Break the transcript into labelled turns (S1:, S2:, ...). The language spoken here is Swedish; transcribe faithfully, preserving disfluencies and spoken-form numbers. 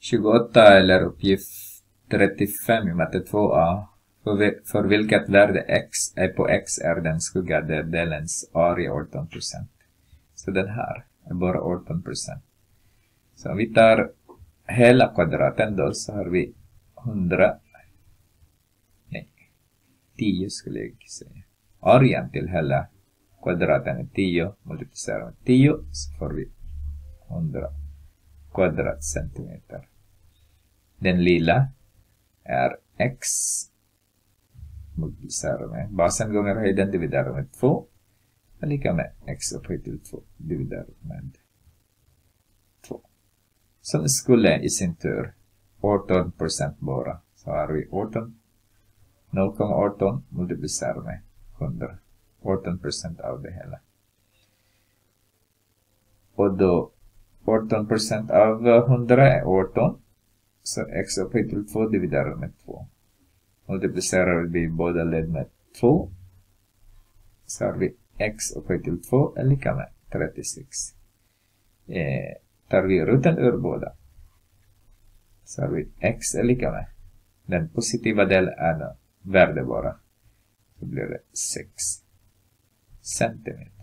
S1: tjugoåtta eller uppgift trettiofem i matte två a. För, vi, för vilket värde x är på x är den skuggade delens area arton procent. Så den här är bara arton procent. Så om vi tar hela kvadraten då så har vi hundra. Nej, tio skulle jag säga. Arean till hela kvadraten är tio. Multiplicerar med tio så får vi hundra kvadratcentimeter. Den lilla är x. Multiplicerar med basen gånger höjden dividerar med två. är lika med x upphöjt till två dividerat med två. Som skulle i sin tur arton procent bara. Så har vi arton. noll komma arton multiplicerar med hundra. arton procent av det hela. Och då arton procent av hundra är arton. Så x upphöjt till två dividerar med två. Multiplicerar vi båda led med två. Så har vi x upphöjt till två är lika med trettiosex. Eh, tar vi roten ur båda. Så har vi x är lika med. Den positiva delen är värde bara. Så blir det sex centimeter.